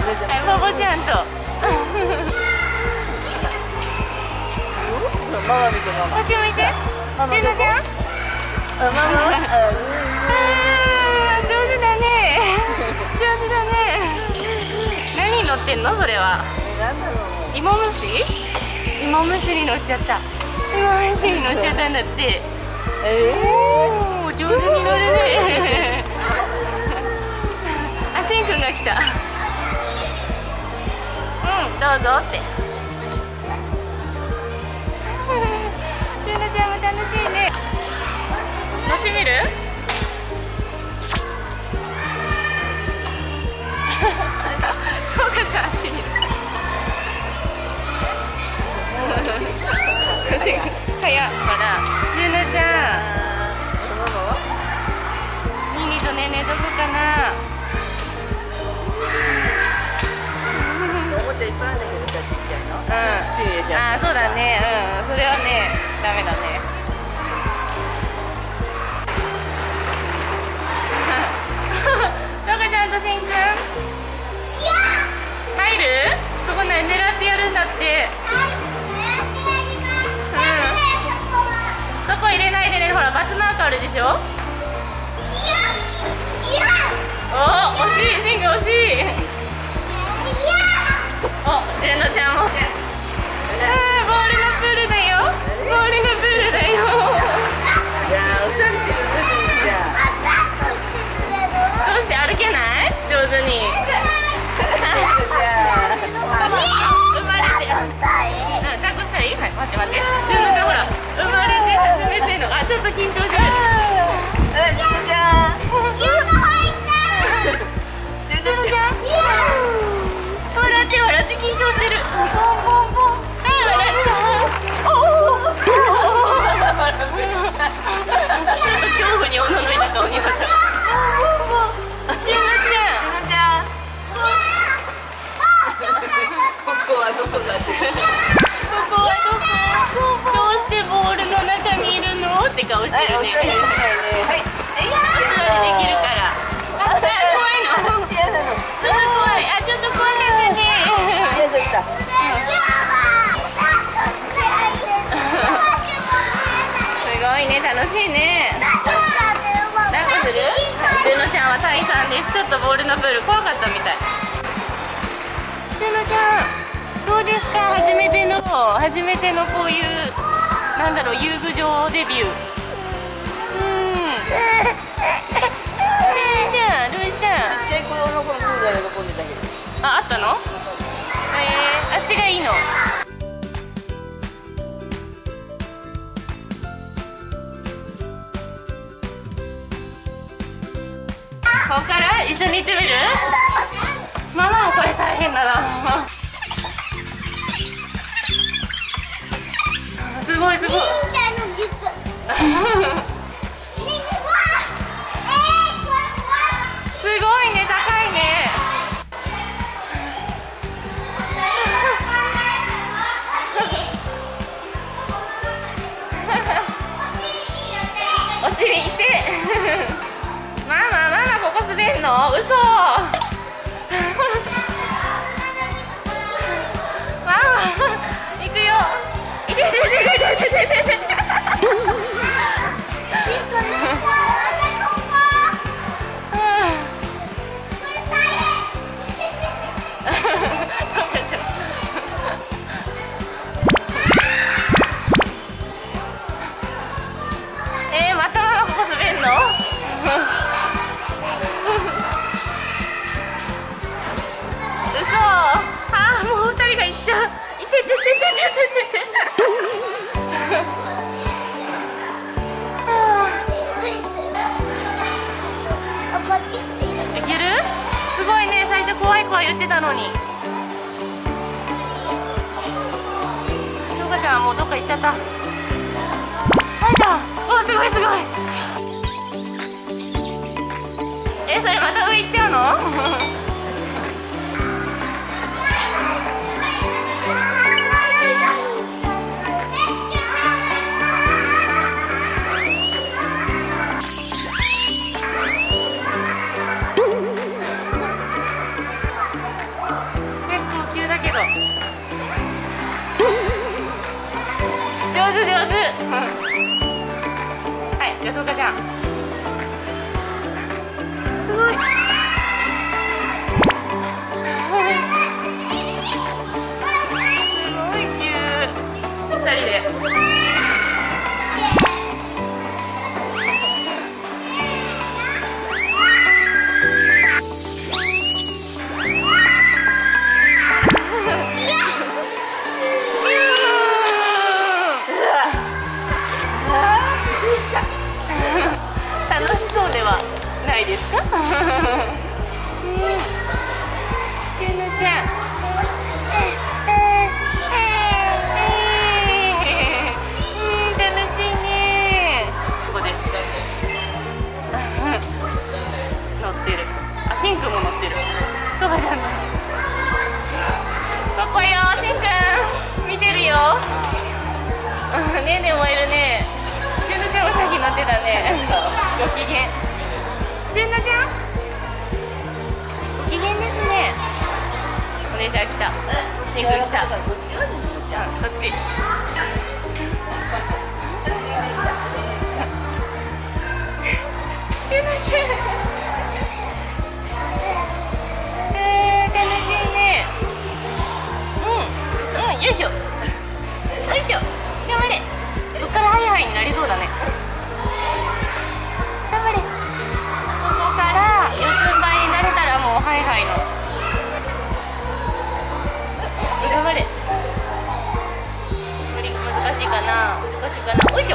バボちゃんと。 ママ見てママ。 こっち見て。 ママどこ？ ちゃん。 ママ。 上手だね。上手だね。何乗ってんのそれは。 なんだろう。 芋虫？芋虫に乗っちゃった。芋虫に乗っちゃったんだって。おお、上手に乗るね。あ、しんくんが来た。うん、どうぞって。ゆうなちゃんも楽しいね。乗ってみる？とうかちゃんあっちにいる。早っ、ほら、ゆうなちゃん。ミニとねねどこかな。 おもちゃいっぱいあるんだけどさ、ちっちゃいの。口に入れちゃう。 あ、そうだね。うん、それはね、ダメだね。とうかちゃんとしんくん。入る？そこね、狙ってやるんだって。そこ入れないでね、ほら、バツマークあるでしょ。おお、惜しい、しんくん惜しい。お、じゅんのちゃんも。ボールのプールだよ。ボールのプールだよ。 じゃあ、おさしてくれるじゃあ。 どうして歩けない？上手に。生まれて。抱っこしたい？はい、待って待って。じゅんのちゃんほら、生まれて初めての。あ、ちょっと緊張してる。 じゅんのちゃん。じゅんのちゃん。 笑って笑って緊張してる。ボンボンボン。あ、笑った。おお。ちょっと恐怖におののいた顔になった。じゅんのちゃん。 ここはどこだって。 ここはどこ？どうしてボールの中にいるの？って顔してるね。 はい。 お座りできるから。あ、怖いの。ちょっと怖い。あ、ちょっと怖かったね。すごいね、楽しいね。抱っこする？ルノちゃんはタイさんです。ちょっとボールのプール怖かったみたい。ルノちゃん、どうですか？初めてのこういうなんだろう、遊具場デビュー。どうした？ ちっちゃい子用のこのプールは喜んでたけど。 あったの？あっちがいいの。ここから一緒に行ってみる？ママもこれ大変だな。すごいすごい。すごいね、高いね。お尻いて。ママここ滑んの？嘘。ママ行くよ。いてててててててて。またママここ滑んの？嘘。もう2人が行っちゃう。いててててててて。いける？すごいね、最初怖い言ってたのに。とうかちゃんもうどっか行っちゃった。はいじゃん。お、すごいすごい。それまた上行っちゃうの？ ないですか？うん、ゆのちゃん。楽しいね。ここで乗ってる。あ、しんくんも乗ってる。とかちゃんだ。ここよ、しんくん見てるよ。ねえねえもいるね。じゅんのちゃんもさっき乗ってたね。ご機嫌。じゅんのちゃんご機嫌ですね。お姉ちゃん来た。しんくん来た。 こっちはね、こっちは。 こっち。じゅんのちゃん。楽しいね。よいしょ。よいしょ。頑張れ。そっからハイハイになりそうだね。頑張れ。そこから四つん這いになれたらもうハイハイの。頑張れ。無理、難しいかな。難しいかな。よいしょ。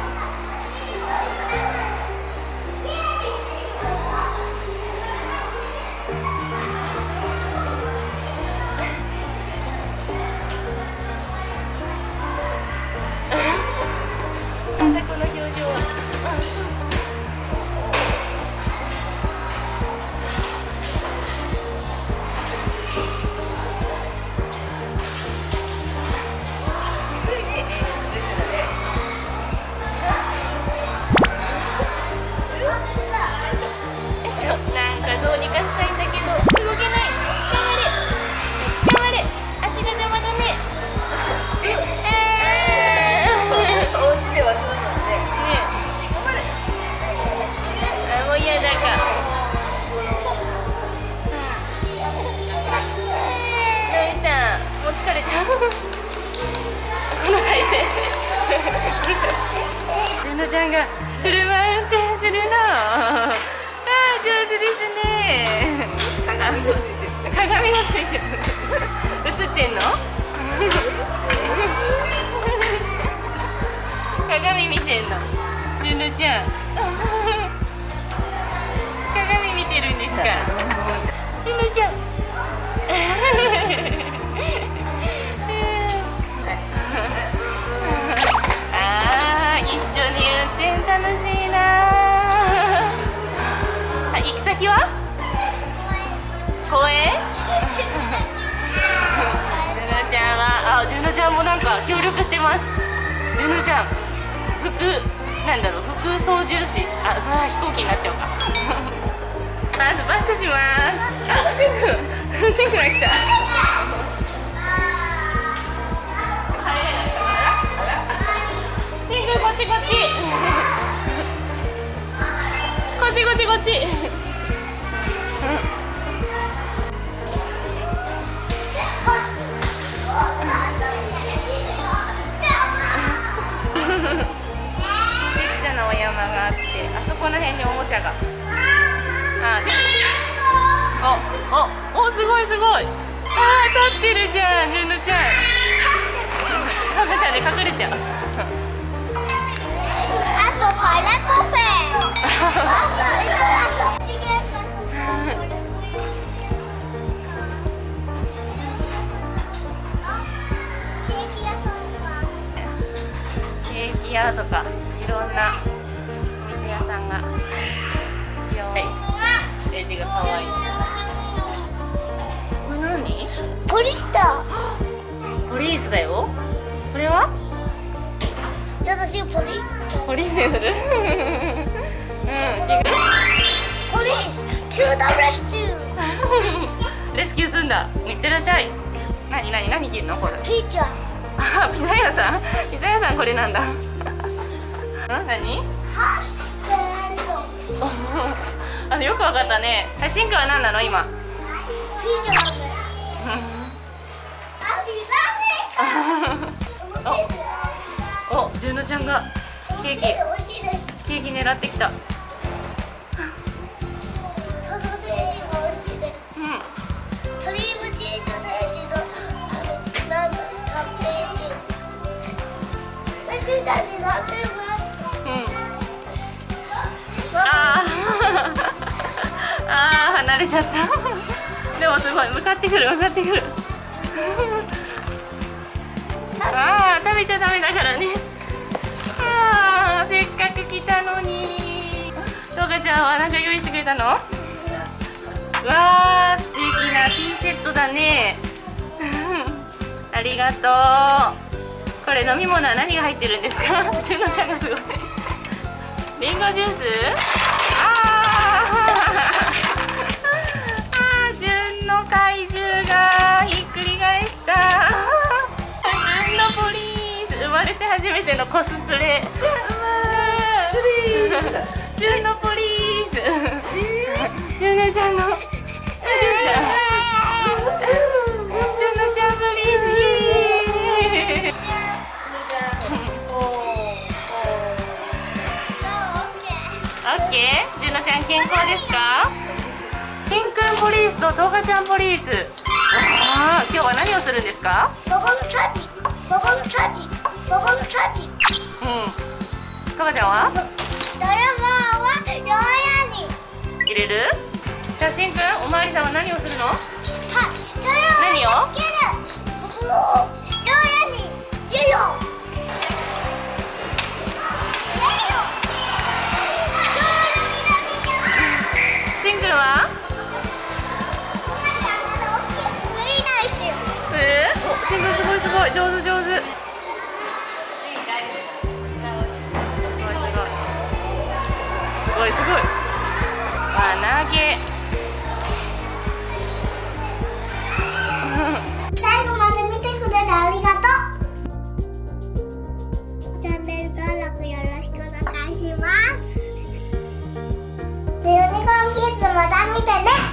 なんだこの表情は。なんかどうにかしたいんだけど動けない。頑張れ頑張れ。足が邪魔だね。 お家ではするもんね。頑張れ。 もう嫌だか。どうした？もう疲れた。この体勢。ゆのちゃんが車運転するの。上手ですね。 鏡がついてる。 鏡がついてる。映ってんの？鏡見てんの。ゆのちゃん。鏡見てるんですか？ゆのちゃん。ああ、一緒に運転楽しいな。行き先は？公園？じゅのちゃんは、じゅのちゃんもなんか協力してます。じゅのちゃん、なんだろう、副操縦士。それは飛行機になっちゃうか。バックします。しんくんが来た。しんくんこっちこっち。こっちこっちこっち。お山があって、あそこら辺におもちゃが。お、すごいすごい。立ってるじゃん、じゅのちゃん。赤ちゃんで隠れちゃう。ケーキ屋とかいろんなお店屋さんが。レジが可愛い。これ何？ ポリスター。ポリースだよ。これは？ 私ポリス。 ポリースにする？ ポリス、トゥーザレスキュー。 レスキューすんだ。いってらっしゃい。何着るのこれ？ ピザ。 ピザ屋さん？ピザ屋さんこれなんだ。何？ ハッシュよくわかったね。しんくんは何なの今？ ピザ。 お、じゅのちゃんがケーキ狙ってきた。 クリームチーズのなんか食べてめっちゃになってる。 ああ。 離れちゃったでもすごい向かってくる向かってくるああ食べちゃダメだからね。ああせっかく来たのに。とかちゃんは何か用意してくれたの？うわー素敵なティーセットだねありがとう。これ飲み物は何が入ってるんですか？ジュノちゃんがすごいリンゴジュース。ジュンの怪獣がひっくり返したジュンのポリース生まれて初めてのコスプレジュンのポリースジュノちゃんのジュノちゃんポリースオッケー。ジュノちゃん健康ですか？ケンくんポリースとトウカちゃんポリース。ああ、今日は何をするんですか？ ボボのサーチ、ボボのサーチ、ボボのサーチ。 うん。トウカちゃんは？ ドラマは牢屋に入れる？じゃあしんくん、おまわりさんは何をするの？ 何をつける。ボボを牢屋にジュヨン。 しんくんは？する？お、しんくんすごいすごい上手上手。すごいすごい。輪投げ。 最後まで見てくれてありがとう。チャンネル登録よろしくお願いします。ユニコーンキッズまた見てね。